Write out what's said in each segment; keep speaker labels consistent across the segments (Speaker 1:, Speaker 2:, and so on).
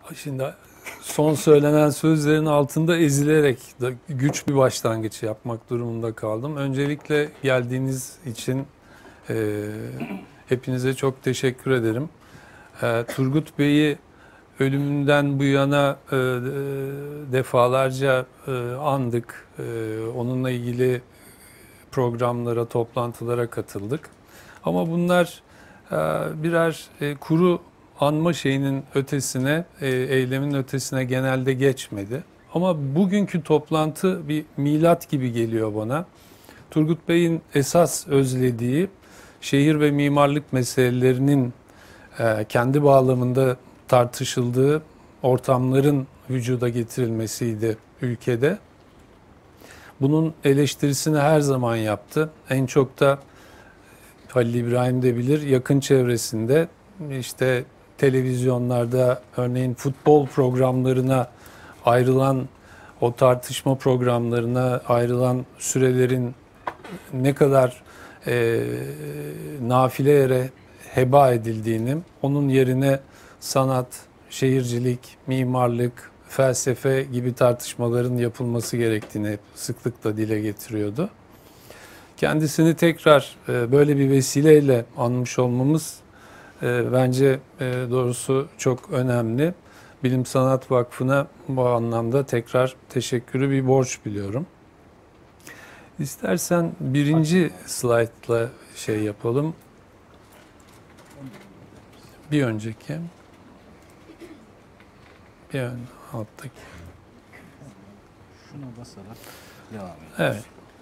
Speaker 1: Şimdi son söylenen sözlerin altında ezilerek da güç bir başlangıç yapmak durumunda kaldım. Öncelikle geldiğiniz için hepinize çok teşekkür ederim. Turgut Bey'i ölümünden bu yana defalarca andık. Onunla ilgili programlara, toplantılara katıldık. Ama bunlar birer kuru anma şeyinin ötesine, eylemin ötesine genelde geçmedi. Ama bugünkü toplantı bir milat gibi geliyor bana. Turgut Bey'in esas özlediği şehir ve mimarlık meselelerinin kendi bağlamında tartışıldığı ortamların vücuda getirilmesiydi ülkede. Bunun eleştirisini her zaman yaptı. En çok da Halil İbrahim de bilir, yakın çevresinde işte televizyonlarda örneğin futbol programlarına ayrılan, o tartışma programlarına ayrılan sürelerin ne kadar nafile yere heba edildiğini, onun yerine sanat, şehircilik, mimarlık, felsefe gibi tartışmaların yapılması gerektiğini hep sıklıkla dile getiriyordu. Kendisini tekrar böyle bir vesileyle anmış olmamız bence doğrusu çok önemli. Bilim Sanat Vakfı'na bu anlamda tekrar teşekkürü bir borç biliyorum. İstersen birinci slaytla şey yapalım. Bir önceki. Bir ön alttaki.
Speaker 2: Şuna basarak devam edelim.
Speaker 1: Evet.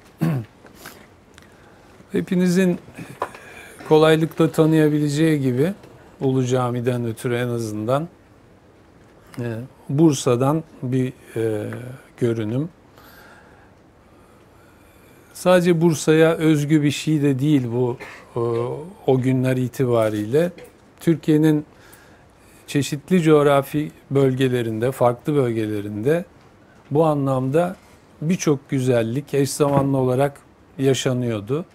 Speaker 1: Hepinizin kolaylıkla tanıyabileceği gibi Ulu Cami'den ötürü en azından Bursa'dan bir görünüm. Sadece Bursa'ya özgü bir şey de değil bu o günler itibariyle. Türkiye'nin çeşitli coğrafi bölgelerinde, farklı bölgelerinde bu anlamda birçok güzellik eş zamanlı olarak yaşanıyordu.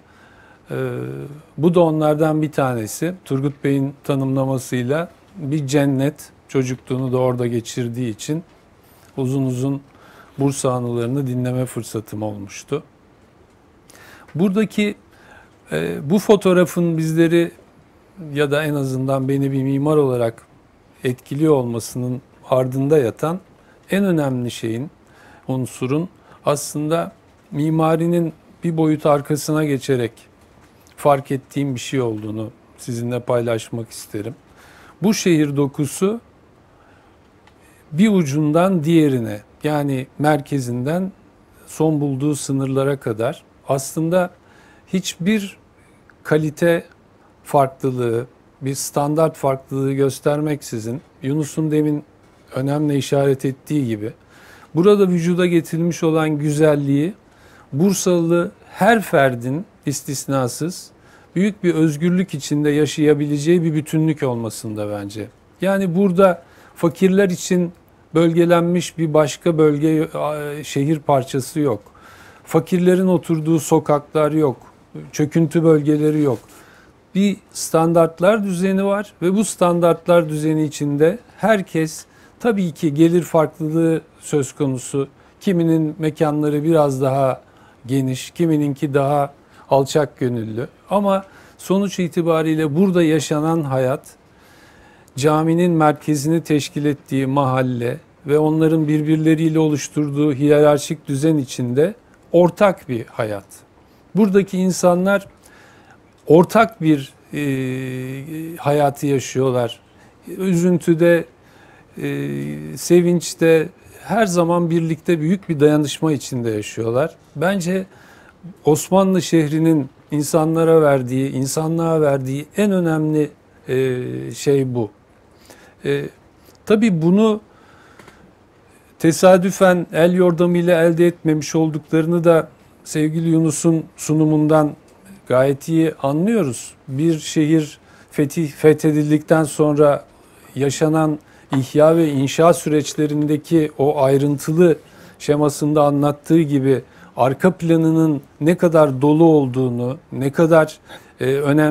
Speaker 1: Bu da onlardan bir tanesi. Turgut Bey'in tanımlamasıyla bir cennet, çocukluğunu da orada geçirdiği için uzun uzun Bursa anılarını dinleme fırsatım olmuştu. Buradaki bu fotoğrafın bizleri ya da en azından beni bir mimar olarak etkiliyor olmasının ardında yatan en önemli şeyin, unsurun aslında mimarinin bir boyut arkasına geçerek fark ettiğim bir şey olduğunu sizinle paylaşmak isterim. Bu şehir dokusu bir ucundan diğerine, yani merkezinden son bulduğu sınırlara kadar aslında hiçbir kalite farklılığı, bir standart farklılığı göstermeksizin, Yunus'un demin önemli işaret ettiği gibi, burada vücuda getirilmiş olan güzelliği Bursalı her ferdin istisnasız büyük bir özgürlük içinde yaşayabileceği bir bütünlük olmasında bence. Yani burada fakirler için bölgelenmiş bir başka bölge, şehir parçası yok. Fakirlerin oturduğu sokaklar yok. Çöküntü bölgeleri yok. Bir standartlar düzeni var ve bu standartlar düzeni içinde herkes, tabii ki gelir farklılığı söz konusu. Kiminin mekanları biraz daha geniş, kimininki daha alçak gönüllü. Ama sonuç itibariyle burada yaşanan hayat, caminin merkezini teşkil ettiği mahalle ve onların birbirleriyle oluşturduğu hiyerarşik düzen içinde ortak bir hayat. Buradaki insanlar ortak bir hayatı yaşıyorlar. Üzüntüde, sevinçte her zaman birlikte büyük bir dayanışma içinde yaşıyorlar. Bence Osmanlı şehrinin insanlara verdiği, insanlığa verdiği en önemli şey bu. Tabii bunu tesadüfen el yordamıyla elde etmemiş olduklarını da sevgili Yunus'un sunumundan gayet iyi anlıyoruz. Bir şehir fethedildikten sonra yaşanan ihya ve inşa süreçlerindeki o ayrıntılı şemasında anlattığı gibi arka planının ne kadar dolu olduğunu, ne kadar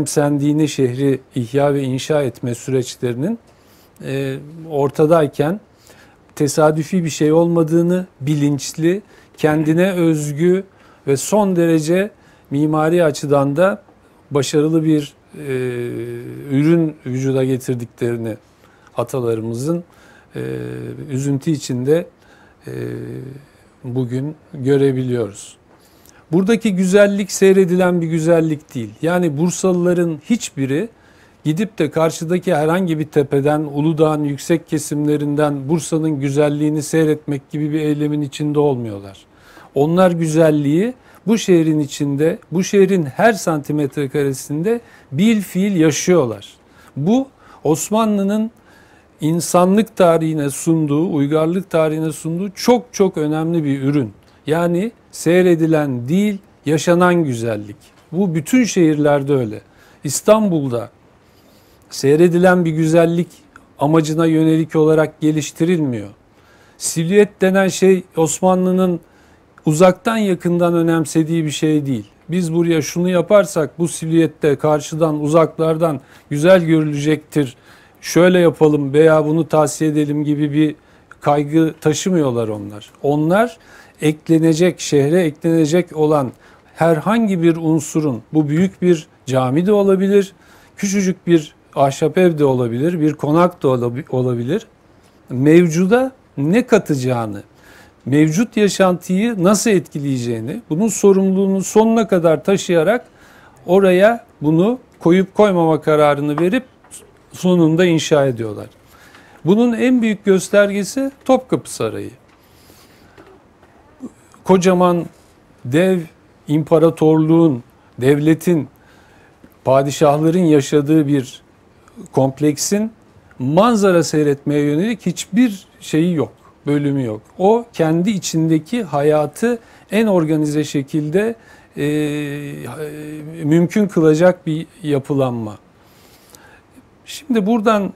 Speaker 1: önemsendiğini şehri ihya ve inşa etme süreçlerinin ortadayken tesadüfi bir şey olmadığını, bilinçli, kendine özgü ve son derece mimari açıdan da başarılı bir ürün vücuda getirdiklerini atalarımızın üzüntü içinde bugün görebiliyoruz. Buradaki güzellik seyredilen bir güzellik değil. Yani Bursalıların hiçbiri gidip de karşıdaki herhangi bir tepeden, Uludağ'ın yüksek kesimlerinden Bursa'nın güzelliğini seyretmek gibi bir eylemin içinde olmuyorlar. Onlar güzelliği bu şehrin içinde, bu şehrin her santimetre karesinde bilfiil yaşıyorlar. Bu Osmanlı'nın insanlık tarihine sunduğu, uygarlık tarihine sunduğu çok çok önemli bir ürün. Yani seyredilen değil, yaşanan güzellik. Bu bütün şehirlerde öyle. İstanbul'da seyredilen bir güzellik amacına yönelik olarak geliştirilmiyor. Silüet denen şey Osmanlı'nın uzaktan yakından önemsediği bir şey değil. Biz buraya şunu yaparsak bu silüette karşıdan uzaklardan güzel görülecektir. Şöyle yapalım veya bunu tavsiye edelim gibi bir kaygı taşımıyorlar onlar. Onlar eklenecek, şehre eklenecek olan herhangi bir unsurun, bu büyük bir cami de olabilir, küçücük bir ahşap ev de olabilir, bir konak da olabilir. Mevcuda ne katacağını, mevcut yaşantıyı nasıl etkileyeceğini, bunun sorumluluğunu sonuna kadar taşıyarak oraya bunu koyup koymama kararını verip sonunda inşa ediyorlar. Bunun en büyük göstergesi Topkapı Sarayı. Kocaman dev imparatorluğun, devletin, padişahların yaşadığı bir kompleksin manzara seyretmeye yönelik hiçbir şeyi yok, bölümü yok. O kendi içindeki hayatı en organize şekilde mümkün kılacak bir yapılanma. Şimdi buradan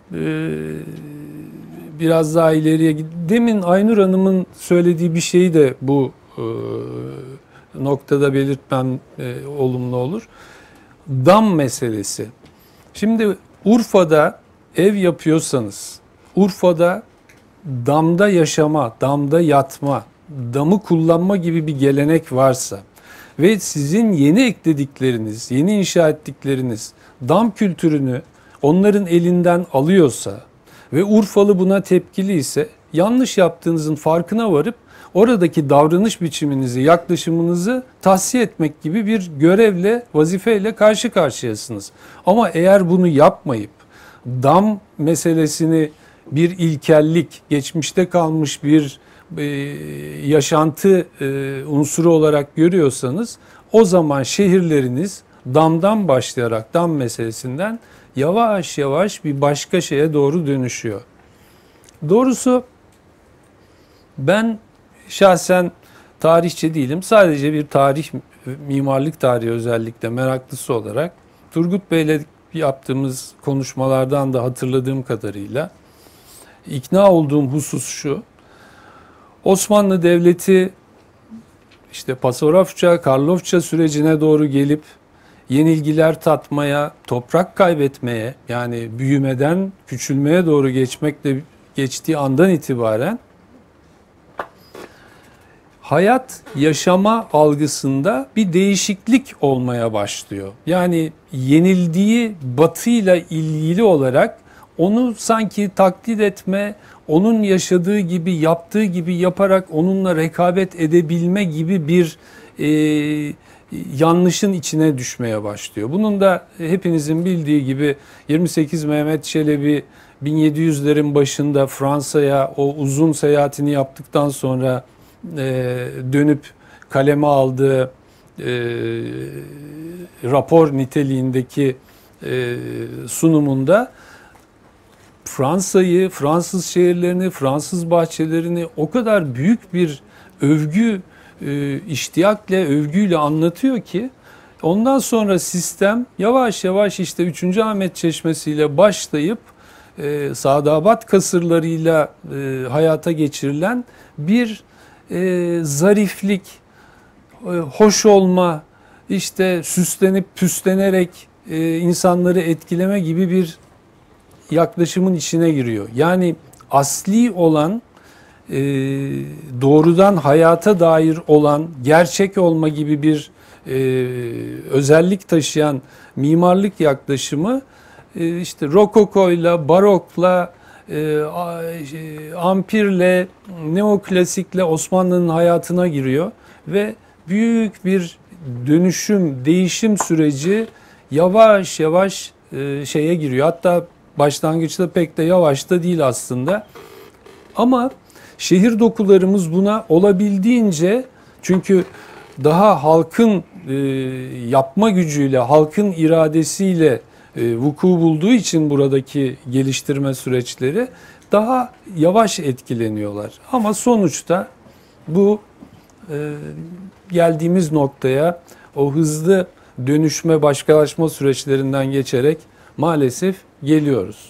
Speaker 1: biraz daha ileriye demin Aynur Hanım'ın söylediği bir şeyi de bu noktada belirtmem olumlu olur. Dam meselesi. Şimdi Urfa'da ev yapıyorsanız, Urfa'da damda yaşama, damda yatma, damı kullanma gibi bir gelenek varsa ve sizin yeni ekledikleriniz, yeni inşa ettikleriniz dam kültürünü onların elinden alıyorsa ve Urfalı buna tepkili ise yanlış yaptığınızın farkına varıp oradaki davranış biçiminizi, yaklaşımınızı tahsiye etmek gibi bir görevle, vazifeyle karşı karşıyasınız. Ama eğer bunu yapmayıp dam meselesini bir ilkellik, geçmişte kalmış bir yaşantı unsuru olarak görüyorsanız o zaman şehirleriniz damdan başlayarak, dam meselesinden yavaş yavaş bir başka şeye doğru dönüşüyor. Doğrusu ben şahsen tarihçi değilim. Sadece bir mimarlık tarihi özellikle meraklısı olarak Turgut Bey'le yaptığımız konuşmalardan da hatırladığım kadarıyla ikna olduğum husus şu: Osmanlı Devleti işte Pasarofça, Karlofça sürecine doğru gelip yenilgiler tatmaya, toprak kaybetmeye, yani büyümeden küçülmeye doğru geçtiği andan itibaren hayat yaşama algısında bir değişiklik olmaya başlıyor. Yani yenildiği batıyla ilgili olarak onu sanki taklit etme, onun yaşadığı gibi, yaptığı gibi yaparak onunla rekabet edebilme gibi bir yanlışın içine düşmeye başlıyor. Bunun da hepinizin bildiği gibi 28 Mehmet Çelebi 1700'lerin başında Fransa'ya o uzun seyahatini yaptıktan sonra dönüp kaleme aldığı rapor niteliğindeki sunumunda Fransa'yı, Fransız şehirlerini, Fransız bahçelerini o kadar büyük bir iştiyakla, övgüyle anlatıyor ki ondan sonra sistem yavaş yavaş işte 3. Ahmet Çeşmesi ile başlayıp Sadabat kasırlarıyla hayata geçirilen bir zariflik, hoş olma, işte süslenip püslenerek insanları etkileme gibi bir yaklaşımın içine giriyor. Yani asli olan doğrudan hayata dair olan, gerçek olma gibi bir özellik taşıyan mimarlık yaklaşımı işte Rokoko'yla, Barok'la, Ampir'le, Neoklasik'le Osmanlı'nın hayatına giriyor ve büyük bir dönüşüm, değişim süreci yavaş yavaş şeye giriyor. Hatta başlangıçta pek de yavaş da değil aslında. Ama şehir dokularımız buna olabildiğince, çünkü daha halkın yapma gücüyle, halkın iradesiyle vuku bulduğu için buradaki geliştirme süreçleri daha yavaş etkileniyorlar. Ama sonuçta bu geldiğimiz noktaya o hızlı dönüşme, başkalaşma süreçlerinden geçerek maalesef geliyoruz.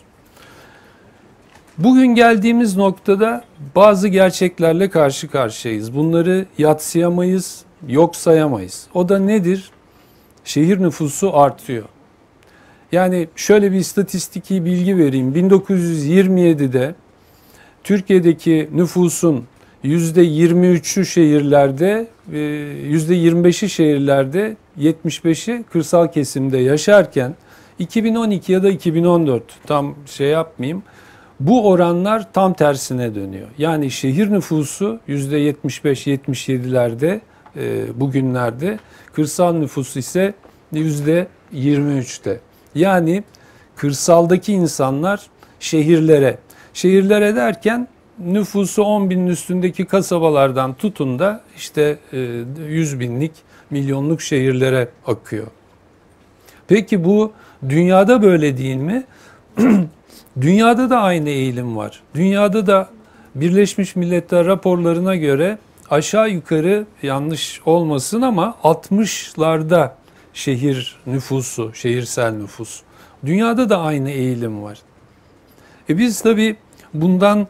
Speaker 1: Bugün geldiğimiz noktada bazı gerçeklerle karşı karşıyayız. Bunları yadsıyamayız, yok sayamayız. O da nedir? Şehir nüfusu artıyor. Yani şöyle bir istatistiki bilgi vereyim. 1927'de Türkiye'deki nüfusun %23'ü şehirlerde, %25'i şehirlerde, 75'i kırsal kesimde yaşarken 2012 ya da 2014, tam şey yapmayayım, bu oranlar tam tersine dönüyor. Yani şehir nüfusu %75-77'lerde bugünlerde, kırsal nüfus ise %23'te. Yani kırsaldaki insanlar şehirlere derken nüfusu 10 binin üstündeki kasabalardan tutun da işte 100 binlik, milyonluk şehirlere akıyor. Peki bu dünyada böyle değil mi? Dünyada da aynı eğilim var. Dünyada da Birleşmiş Milletler raporlarına göre aşağı yukarı, yanlış olmasın ama 60'larda şehir nüfusu, şehirsel nüfus. Dünyada da aynı eğilim var. Biz tabii bundan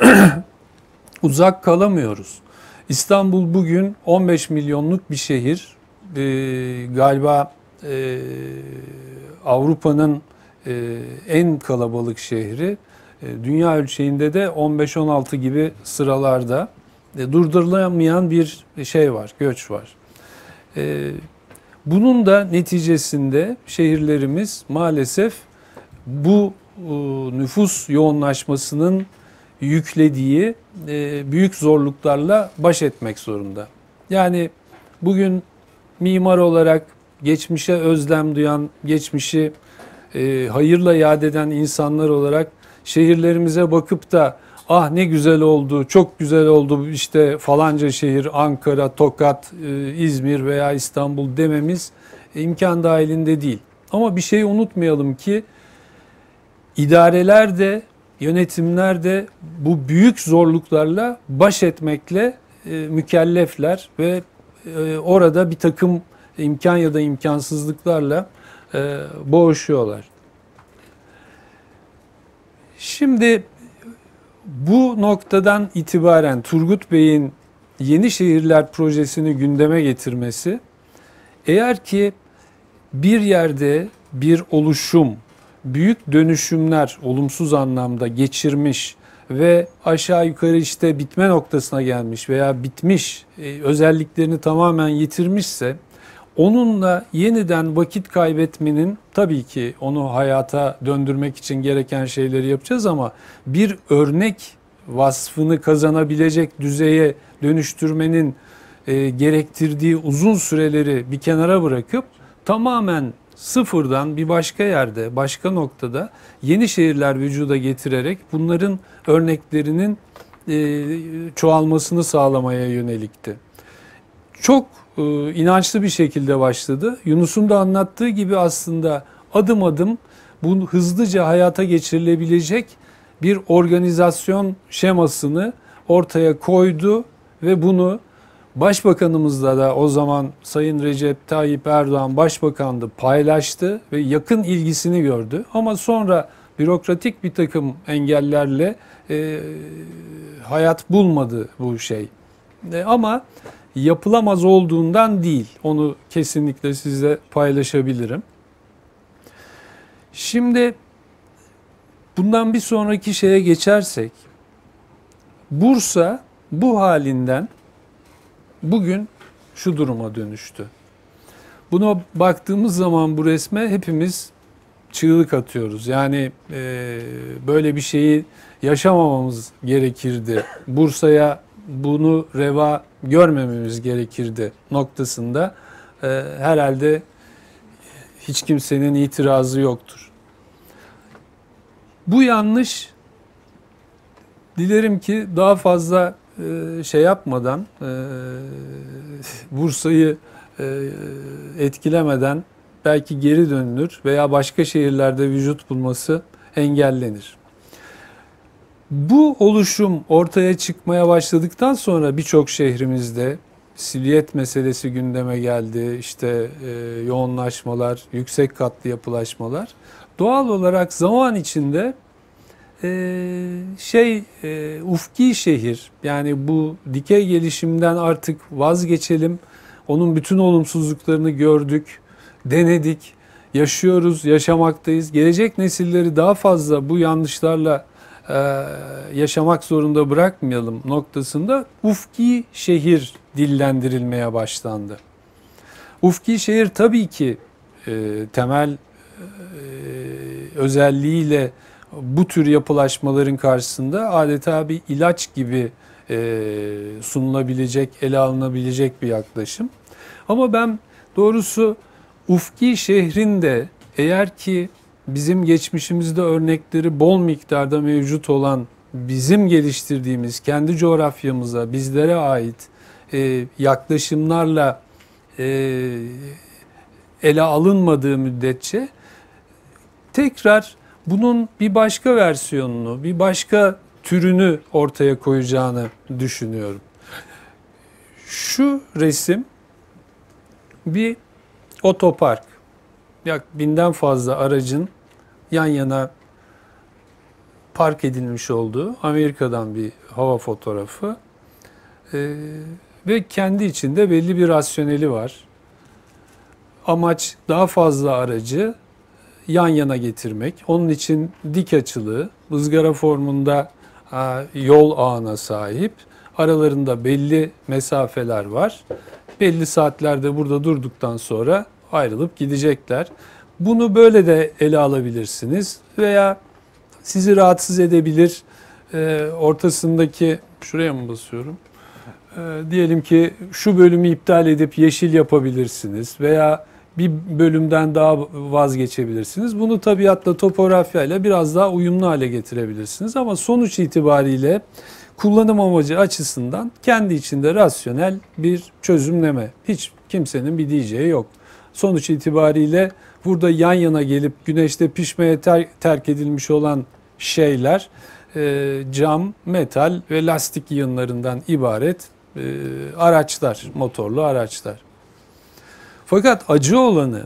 Speaker 1: uzak kalamıyoruz. İstanbul bugün 15 milyonluk bir şehir. Galiba Avrupa'nın en kalabalık şehri. Dünya ölçeğinde de 15-16 gibi sıralarda. Durdurulamayan bir şey var, göç var. Bunun da neticesinde şehirlerimiz maalesef bu nüfus yoğunlaşmasının yüklediği büyük zorluklarla baş etmek zorunda. Yani bugün mimar olarak geçmişe özlem duyan, geçmişi hayırla yad eden insanlar olarak şehirlerimize bakıp da ah ne güzel oldu, çok güzel oldu işte falanca şehir, Ankara, Tokat, İzmir veya İstanbul dememiz imkan dahilinde değil. Ama bir şey unutmayalım ki idareler de, yönetimler de bu büyük zorluklarla baş etmekle mükellefler ve orada bir takım imkan ya da imkansızlıklarla boğuşuyorlar. Şimdi bu noktadan itibaren Turgut Bey'in Yeni Şehirler projesini gündeme getirmesi, eğer ki bir yerde bir oluşum büyük dönüşümler olumsuz anlamda geçirmiş ve aşağı yukarı işte bitme noktasına gelmiş veya bitmiş, özelliklerini tamamen yitirmişse, onunla yeniden vakit kaybetmenin, tabii ki onu hayata döndürmek için gereken şeyleri yapacağız ama bir örnek vasfını kazanabilecek düzeye dönüştürmenin gerektirdiği uzun süreleri bir kenara bırakıp tamamen sıfırdan bir başka yerde, başka noktada yeni şehirler vücuda getirerek bunların örneklerinin çoğalmasını sağlamaya yönelikti. Çok inançlı bir şekilde başladı. Yunus'un da anlattığı gibi aslında adım adım bu hızlıca hayata geçirilebilecek bir organizasyon şemasını ortaya koydu ve bunu Başbakanımızla da, o zaman Sayın Recep Tayyip Erdoğan Başbakan'dı, paylaştı ve yakın ilgisini gördü. Ama sonra bürokratik bir takım engellerle hayat bulmadı bu şey. Ama yapılamaz olduğundan değil, onu kesinlikle size paylaşabilirim. Şimdi bundan bir sonraki şeye geçersek, Bursa bu halinden bugün şu duruma dönüştü. Buna baktığımız zaman bu resme hepimiz çığlık atıyoruz. Yani böyle bir şeyi yaşamamamız gerekirdi. Bursa'ya bunu reva görmememiz gerekirdi noktasında herhalde hiç kimsenin itirazı yoktur. Bu yanlış. Dilerim ki daha fazla şey yapmadan, Bursa'yı etkilemeden belki geri dönülür veya başka şehirlerde vücut bulması engellenir. Bu oluşum ortaya çıkmaya başladıktan sonra birçok şehrimizde silüet meselesi gündeme geldi. İşte yoğunlaşmalar, yüksek katlı yapılaşmalar. Doğal olarak zaman içinde ufki şehir, yani bu dikey gelişimden artık vazgeçelim. Onun bütün olumsuzluklarını gördük, denedik, yaşıyoruz, yaşamaktayız. Gelecek nesilleri daha fazla bu yanlışlarla yaşamak zorunda bırakmayalım noktasında ufki şehir dillendirilmeye başlandı. Ufki şehir tabii ki temel özelliğiyle bu tür yapılaşmaların karşısında adeta bir ilaç gibi sunulabilecek, ele alınabilecek bir yaklaşım. Ama ben doğrusu ufki şehrin de eğer ki bizim geçmişimizde örnekleri bol miktarda mevcut olan, bizim geliştirdiğimiz, kendi coğrafyamıza, bizlere ait yaklaşımlarla ele alınmadığı müddetçe tekrar bunun bir başka versiyonunu, bir başka türünü ortaya koyacağını düşünüyorum. Şu resim bir otopark. Yak 1000'den fazla aracın yan yana park edilmiş olduğu Amerika'dan bir hava fotoğrafı. Ve kendi içinde belli bir rasyoneli var. Amaç daha fazla aracı yan yana getirmek. Onun için dik açılı, ızgara formunda yol ağına sahip. Aralarında belli mesafeler var. Belli saatlerde burada durduktan sonra ayrılıp gidecekler. Bunu böyle de ele alabilirsiniz. Veya sizi rahatsız edebilir. Ortasındaki, şuraya mı basıyorum? Diyelim ki şu bölümü iptal edip yeşil yapabilirsiniz. Veya bir bölümden daha vazgeçebilirsiniz. Bunu tabiatla, topografyayla biraz daha uyumlu hale getirebilirsiniz. Ama sonuç itibariyle kullanım amacı açısından kendi içinde rasyonel bir çözümleme. Hiç kimsenin bir diyeceği yok. Sonuç itibariyle burada yan yana gelip güneşte pişmeye terk edilmiş olan şeyler cam, metal ve lastik yığınlarından ibaret araçlar, motorlu araçlar. Fakat acı olanı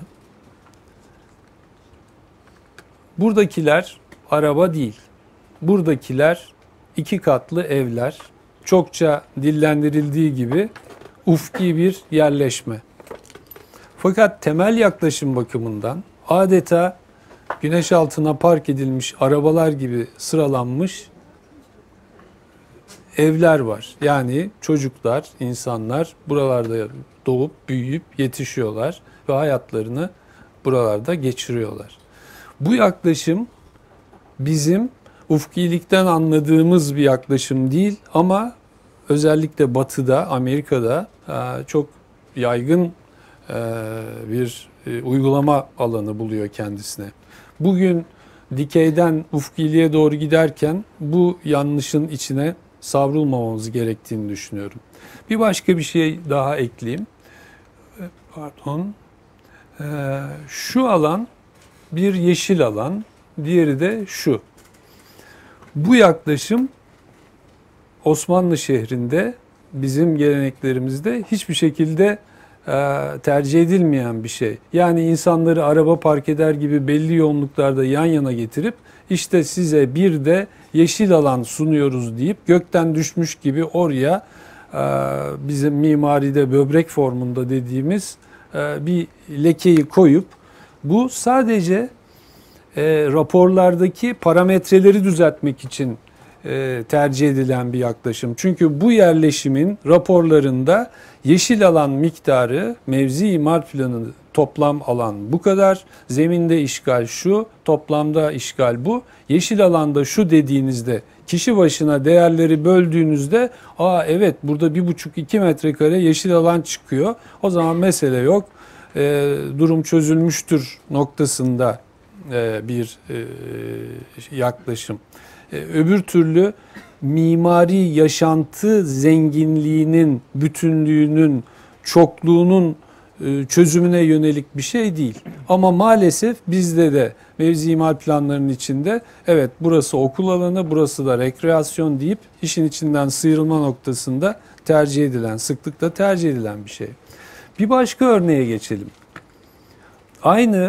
Speaker 1: buradakiler araba değil. Buradakiler 2 katlı evler. Çokça dillendirildiği gibi ufki bir yerleşme. Fakat temel yaklaşım bakımından adeta güneş altına park edilmiş arabalar gibi sıralanmış evler var. Yani çocuklar, insanlar buralarda doğup büyüyüp yetişiyorlar ve hayatlarını buralarda geçiriyorlar. Bu yaklaşım bizim ufkilikten anladığımız bir yaklaşım değil ama özellikle Batı'da, Amerika'da çok yaygın bir uygulama alanı buluyor kendisine. Bugün dikeyden ufkiliğe doğru giderken bu yanlışın içine savrulmamamız gerektiğini düşünüyorum. Bir başka bir şey daha ekleyeyim. Pardon. Şu alan bir yeşil alan, diğeri de şu. Bu yaklaşım Osmanlı şehrinde bizim geleneklerimizde hiçbir şekilde tercih edilmeyen bir şey. Yani insanları araba park eder gibi belli yoğunluklarda yan yana getirip işte size bir de yeşil alan sunuyoruz deyip gökten düşmüş gibi oraya bizim mimaride böbrek formunda dediğimiz bir lekeyi koyup bu sadece raporlardaki parametreleri düzeltmek için tercih edilen bir yaklaşım. Çünkü bu yerleşimin raporlarında yeşil alan miktarı, mevzi imar planı toplam alan bu kadar, zeminde işgal şu, toplamda işgal bu, yeşil alanda şu dediğinizde kişi başına değerleri böldüğünüzde evet burada 1,5-2 metrekare yeşil alan çıkıyor. O zaman mesele yok. Durum çözülmüştür noktasında bir yaklaşım. Öbür türlü mimari yaşantı zenginliğinin, bütünlüğünün, çokluğunun çözümüne yönelik bir şey değil. Ama maalesef bizde de mevzi imar planlarının içinde evet burası okul alanı, burası da rekreasyon deyip işin içinden sıyrılma noktasında tercih edilen, sıklıkla tercih edilen bir şey. Bir başka örneğe geçelim. Aynı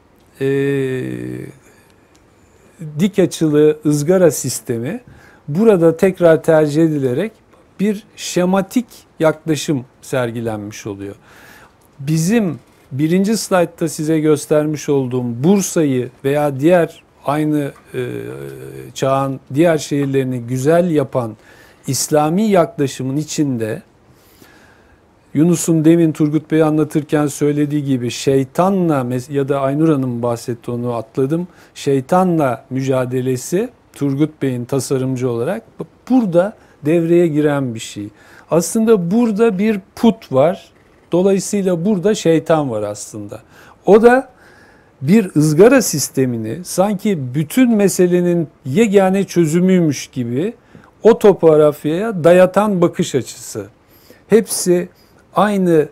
Speaker 1: dik açılı ızgara sistemi burada tekrar tercih edilerek bir şematik yaklaşım sergilenmiş oluyor. Bizim birinci slaytta size göstermiş olduğum Bursa'yı veya diğer aynı çağın diğer şehirlerini güzel yapan İslami yaklaşımın içinde Yunus'un demin Turgut Bey anlatırken söylediği gibi şeytanla ya da Aynur Hanım bahsetti onu atladım. Şeytanla mücadelesi Turgut Bey'in tasarımcı olarak burada devreye giren bir şey. Aslında burada bir put var. Dolayısıyla burada şeytan var aslında. O da bir ızgara sistemini sanki bütün meselenin yegane çözümüymüş gibi o topografyaya dayatan bakış açısı. Hepsi aynı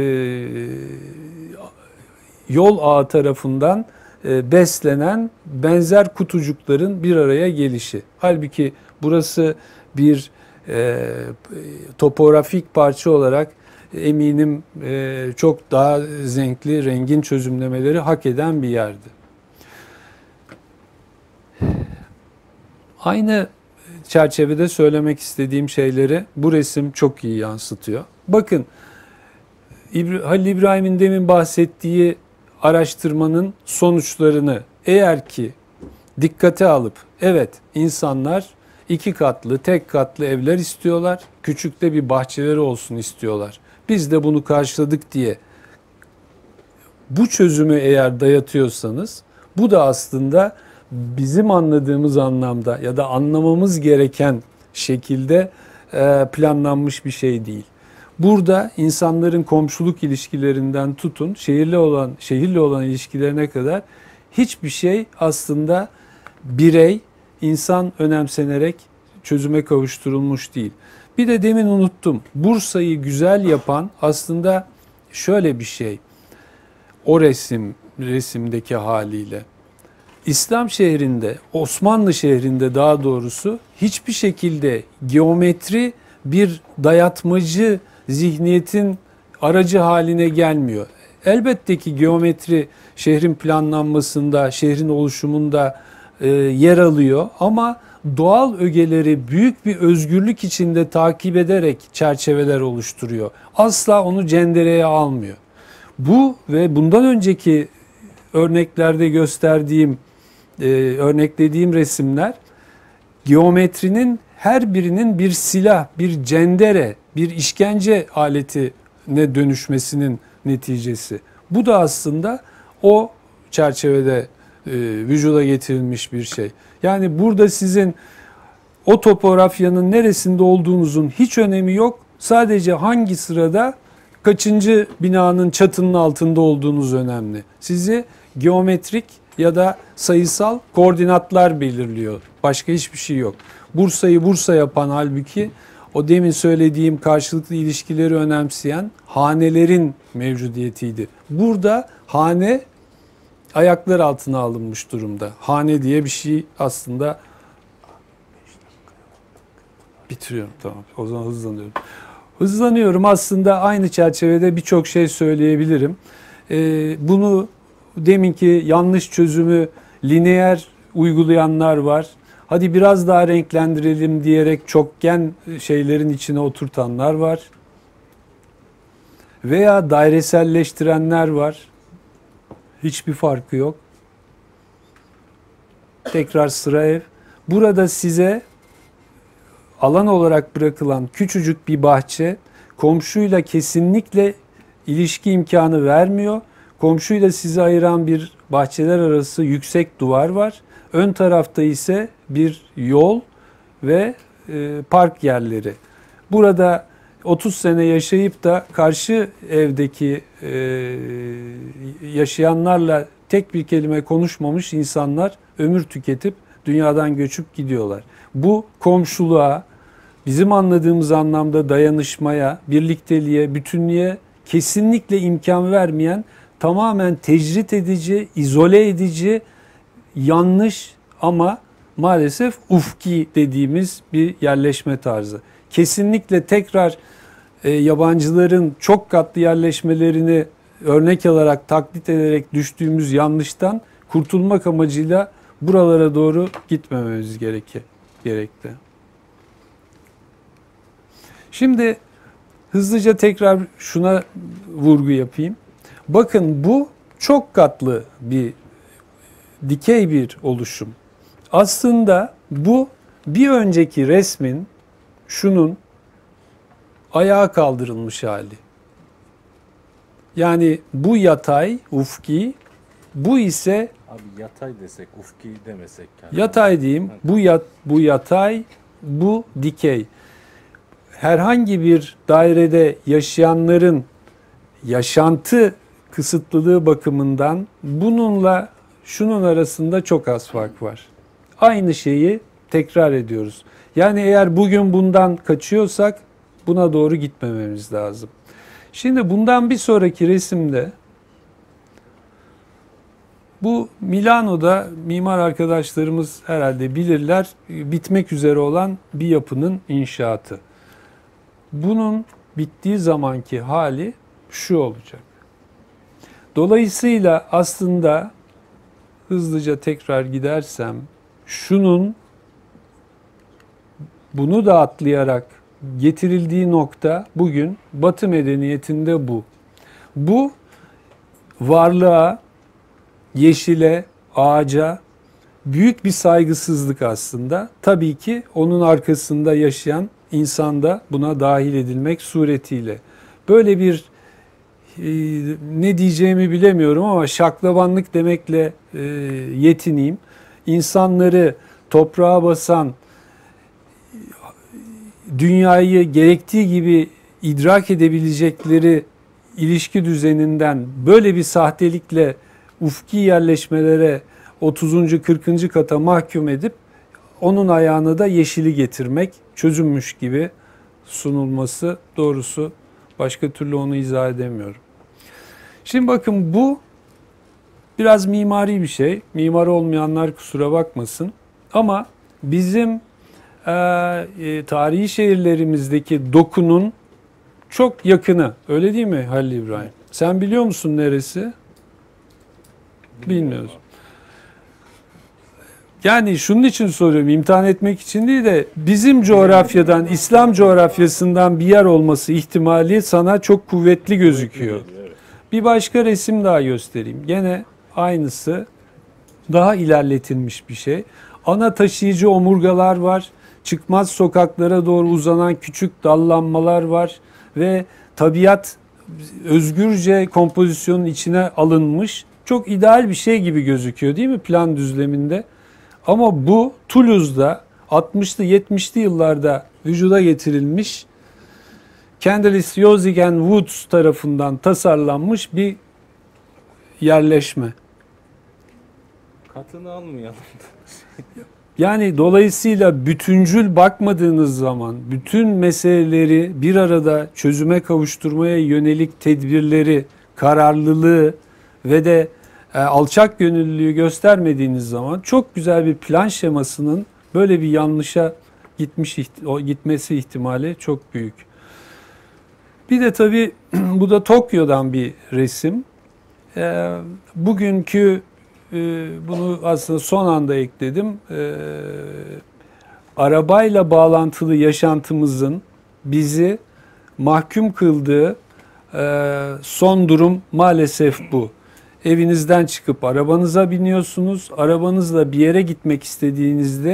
Speaker 1: yol ağı tarafından beslenen benzer kutucukların bir araya gelişi. Halbuki burası bir topografik parça olarak eminim çok daha renkli, rengin çözümlemeleri hak eden bir yerdi. Aynı çerçevede söylemek istediğim şeyleri bu resim çok iyi yansıtıyor. Bakın Halil İbrahim'in demin bahsettiği araştırmanın sonuçlarını eğer ki dikkate alıp evet insanlar 2 katlı, tek katlı evler istiyorlar, küçük de bir bahçeleri olsun istiyorlar. Biz de bunu karşıladık diye bu çözümü eğer dayatıyorsanız bu da aslında bizim anladığımız anlamda ya da anlamamız gereken şekilde planlanmış bir şey değil. Burada insanların komşuluk ilişkilerinden tutun şehirle olan ilişkilerine kadar hiçbir şey aslında birey, insan önemsenerek çözüme kavuşturulmuş değil. Bir de demin unuttum. Bursa'yı güzel yapan aslında şöyle bir şey. O resimdeki haliyle. İslam şehrinde, Osmanlı şehrinde daha doğrusu hiçbir şekilde geometri bir dayatmacı zihniyetin aracı haline gelmiyor. Elbette ki geometri şehrin planlanmasında, şehrin oluşumunda yer alıyor ama doğal ögeleri büyük bir özgürlük içinde takip ederek çerçeveler oluşturuyor. Asla onu cendereye almıyor. Bu ve bundan önceki örneklerde gösterdiğim, örneklediğim resimler geometrinin her birinin bir silah, bir cendere, bir işkence aletine dönüşmesinin neticesi. Bu da aslında o çerçevede vücuda getirilmiş bir şey. Yani burada sizin o topografyanın neresinde olduğunuzun hiç önemi yok. Sadece hangi sırada kaçıncı binanın çatının altında olduğunuz önemli. Sizi geometrik ya da sayısal koordinatlar belirliyor. Başka hiçbir şey yok. Bursa'yı Bursa yapan halbuki o demin söylediğim karşılıklı ilişkileri önemseyen hanelerin mevcudiyetiydi. Burada hane ayaklar altına alınmış durumda. Hane diye bir şey aslında bitiriyorum tamam. O zaman hızlanıyorum. Hızlanıyorum aslında aynı çerçevede birçok şey söyleyebilirim. Bunu deminki yanlış çözümü lineer uygulayanlar var. Hadi biraz daha renklendirelim diyerek çokgen şeylerin içine oturtanlar var. Veya daireselleştirenler var. Hiçbir farkı yok. Tekrar sıra ev. Burada size alan olarak bırakılan küçücük bir bahçe komşuyla kesinlikle ilişki imkanı vermiyor. Komşuyla sizi ayıran bir bahçeler arası yüksek duvar var. Ön tarafta ise bir yol ve park yerleri. Burada 30 sene yaşayıp da karşı evdeki yaşayanlarla tek bir kelime konuşmamış insanlar ömür tüketip dünyadan göçüp gidiyorlar. Bu komşuluğa, bizim anladığımız anlamda dayanışmaya, birlikteliğe, bütünlüğe kesinlikle imkan vermeyen, tamamen tecrit edici, izole edici, yanlış ama maalesef ufki dediğimiz bir yerleşme tarzı. Kesinlikle tekrar yabancıların çok katlı yerleşmelerini örnek alarak, taklit ederek düştüğümüz yanlıştan kurtulmak amacıyla buralara doğru gitmememiz gerekti. Şimdi hızlıca tekrar şuna vurgu yapayım. Bakın bu çok katlı bir dikey bir oluşum. Aslında bu bir önceki resmin şunun ayağa kaldırılmış hali. Yani bu yatay, ufki, bu ise
Speaker 2: Abi yatay desek, ufki demesek. Yani.
Speaker 1: yatay diyeyim. Bu yatay, bu dikey. Herhangi bir dairede yaşayanların yaşantı kısıtlılığı bakımından bununla şunun arasında çok az fark var. Aynı şeyi tekrar ediyoruz. Yani eğer bugün bundan kaçıyorsak buna doğru gitmememiz lazım. Şimdi bundan bir sonraki resimde bu Milano'da mimar arkadaşlarımız herhalde bilirler, bitmek üzere olan bir yapının inşaatı. Bunun bittiği zamanki hali şu olacak. Dolayısıyla aslında hızlıca tekrar gidersem bunu da atlayarak getirildiği nokta bugün Batı medeniyetinde bu. Bu varlığa, yeşile, ağaca büyük bir saygısızlık aslında. Tabii ki onun arkasında yaşayan insan da buna dahil edilmek suretiyle. Böyle bir ne diyeceğimi bilemiyorum ama şaklabanlık demekle yetineyim. İnsanları toprağa basan, dünyayı gerektiği gibi idrak edebilecekleri ilişki düzeninden böyle bir sahtelikle ufki yerleşmelere 30. 40. kata mahkum edip onun ayağına da yeşili getirmek çözülmüş gibi sunulması doğrusu başka türlü onu izah edemiyorum. Şimdi bakın bu biraz mimari bir şey. Mimar olmayanlar kusura bakmasın. Ama bizim tarihi şehirlerimizdeki dokunun çok yakını. Öyle değil mi Halil İbrahim? Sen biliyor musun neresi? Bilmiyoruz. Yani şunun için soruyorum, imtihan etmek için değil de bizim coğrafyadan, İslam coğrafyasından bir yer olması ihtimali sana çok kuvvetli gözüküyor. Bir başka resim daha göstereyim. Gene aynısı, daha ilerletilmiş bir şey. Ana taşıyıcı omurgalar var. Çıkmaz sokaklara doğru uzanan küçük dallanmalar var. Ve tabiat özgürce kompozisyonun içine alınmış. Çok ideal bir şey gibi gözüküyor değil mi plan düzleminde? Ama bu Toulouse'da 60'lı 70'li yıllarda vücuda getirilmiş, Candlelis Yosick and Woods tarafından tasarlanmış bir yerleşme.
Speaker 2: Katını almayalım.
Speaker 1: Yani dolayısıyla bütüncül bakmadığınız zaman bütün meseleleri bir arada çözüme kavuşturmaya yönelik tedbirleri, kararlılığı ve de alçak gönüllülüğü göstermediğiniz zaman çok güzel bir plan şemasının böyle bir yanlışa gitmesi ihtimali çok büyük. Bir de tabii bu da Tokyo'dan bir resim. Bugünkü bunu aslında son anda ekledim. Arabayla bağlantılı yaşantımızın bizi mahkum kıldığı son durum maalesef bu. Evinizden çıkıp arabanıza biniyorsunuz. Arabanızla bir yere gitmek istediğinizde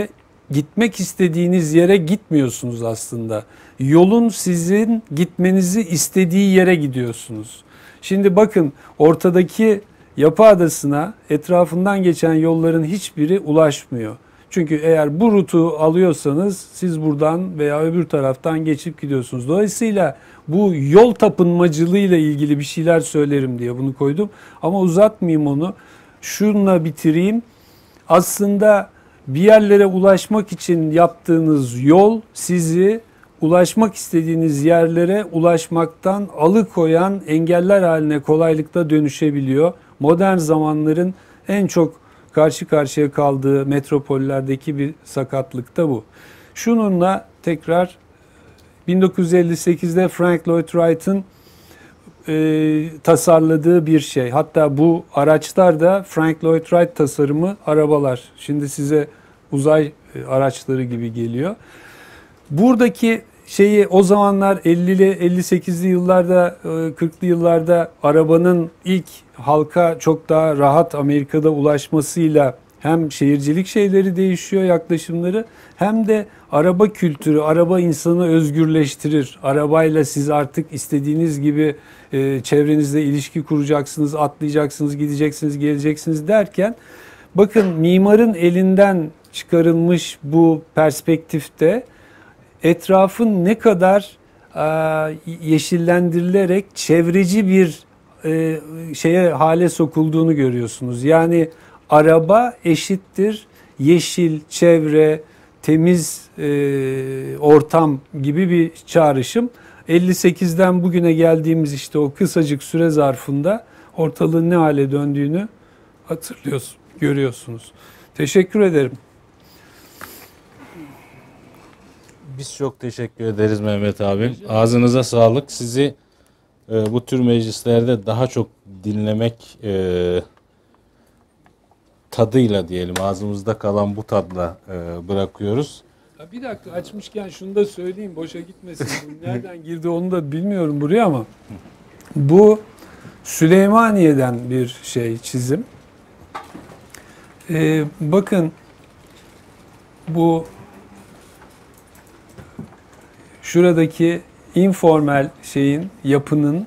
Speaker 1: gitmek istediğiniz yere gitmiyorsunuz aslında. Yolun sizin gitmenizi istediği yere gidiyorsunuz. Şimdi bakın, ortadaki Yapı Adası'na etrafından geçen yolların hiçbiri ulaşmıyor. Çünkü eğer bu rutu alıyorsanız siz buradan veya öbür taraftan geçip gidiyorsunuz. Dolayısıyla bu yol tapınmacılığıyla ilgili bir şeyler söylerim diye bunu koydum. Ama uzatmayayım onu. Şununla bitireyim. Aslında bir yerlere ulaşmak için yaptığınız yol sizi ulaşmak istediğiniz yerlere ulaşmaktan alıkoyan engeller haline kolaylıkla dönüşebiliyor. Modern zamanların en çok karşı karşıya kaldığı metropollerdeki bir sakatlık da bu. Şununla tekrar 1958'de Frank Lloyd Wright'ın tasarladığı bir şey. Hatta bu araçlar da Frank Lloyd Wright tasarımı arabalar. Şimdi size uzay araçları gibi geliyor. Buradaki şeyi o zamanlar 50'li 58'li yıllarda 40'lı yıllarda arabanın ilk halka çok daha rahat Amerika'da ulaşmasıyla hem şehircilik şeyleri değişiyor, yaklaşımları, hem de araba kültürü, araba insanı özgürleştirir. Arabayla siz artık istediğiniz gibi çevrenizde ilişki kuracaksınız, atlayacaksınız, gideceksiniz, geleceksiniz derken, bakın mimarın elinden çıkarılmış bu perspektifte etrafın ne kadar yeşillendirilerek çevreci bir hale sokulduğunu görüyorsunuz. Yani araba eşittir yeşil, çevre, temiz ortam gibi bir çağrışım. 58'den bugüne geldiğimiz işte o kısacık süre zarfında ortalığın ne hale döndüğünü hatırlıyorsunuz, görüyorsunuz. Teşekkür ederim.
Speaker 2: Biz çok teşekkür ederiz Mehmet abim. Ağzınıza sağlık. Sizi bu tür meclislerde daha çok dinlemek tadıyla diyelim, ağzımızda kalan bu tadla bırakıyoruz.
Speaker 1: Bir dakika, açmışken şunu da söyleyeyim, boşa gitmesin. Bu nereden girdi onu da bilmiyorum buraya, ama bu Süleymaniye'den bir çizim. Bakın, şuradaki informal yapının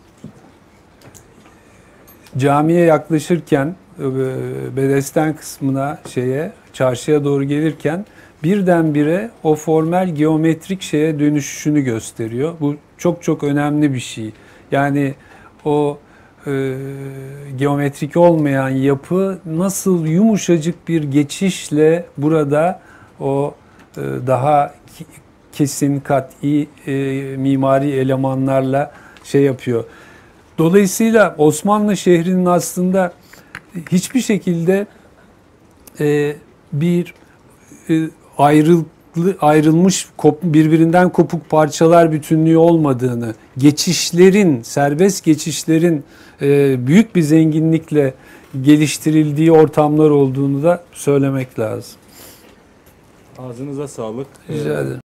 Speaker 1: camiye yaklaşırken, bedesten kısmına, çarşıya doğru gelirken birdenbire o formel geometrik dönüşüşünü gösteriyor. Bu çok çok önemli bir şey. Yani o geometrik olmayan yapı nasıl yumuşacık bir geçişle burada o daha kesin, kat'i mimari elemanlarla yapıyor. Dolayısıyla Osmanlı şehrinin aslında hiçbir şekilde bir ayrılmış, birbirinden kopuk parçalar bütünlüğü olmadığını, serbest geçişlerin büyük bir zenginlikle geliştirildiği ortamlar olduğunu da söylemek lazım.
Speaker 2: Ağzınıza sağlık.
Speaker 1: Rica ederim.